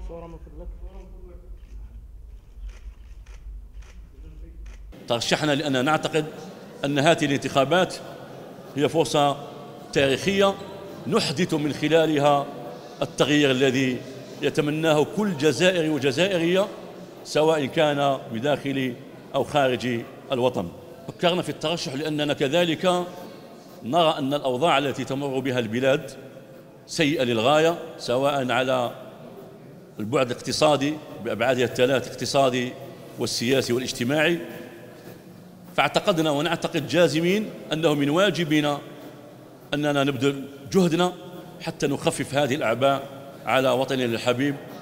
ترشحنا لأننا نعتقد أن هذه الانتخابات هي فرصة تاريخية نحدث من خلالها التغيير الذي يتمناه كل جزائري وجزائرية، سواء كان بداخل أو خارج الوطن. فكرنا في الترشح لأننا كذلك نرى أن الأوضاع التي تمر بها البلاد سيئة للغاية، سواء على البعد الاقتصادي بأبعادها الثلاث: الاقتصادي والسياسي والاجتماعي. فاعتقدنا ونعتقد جازمين أنه من واجبنا أننا نبذل جهدنا حتى نخفف هذه الأعباء على وطننا الحبيب